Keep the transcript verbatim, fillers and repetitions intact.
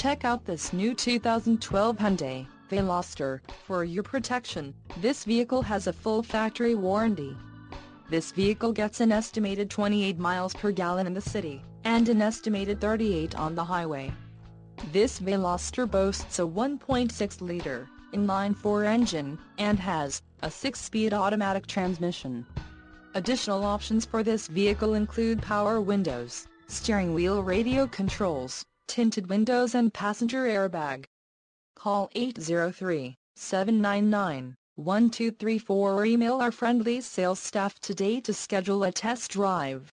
Check out this new two thousand twelve Hyundai Veloster. For your protection, this vehicle has a full factory warranty. This vehicle gets an estimated twenty-eight miles per gallon in the city, and an estimated thirty-eight on the highway. This Veloster boasts a one point six liter inline-four engine, and has a six-speed automatic transmission. Additional options for this vehicle include power windows, steering wheel radio controls, tinted windows and passenger airbag. Call eight zero three, seven nine nine, one two three four or email our friendly sales staff today to schedule a test drive.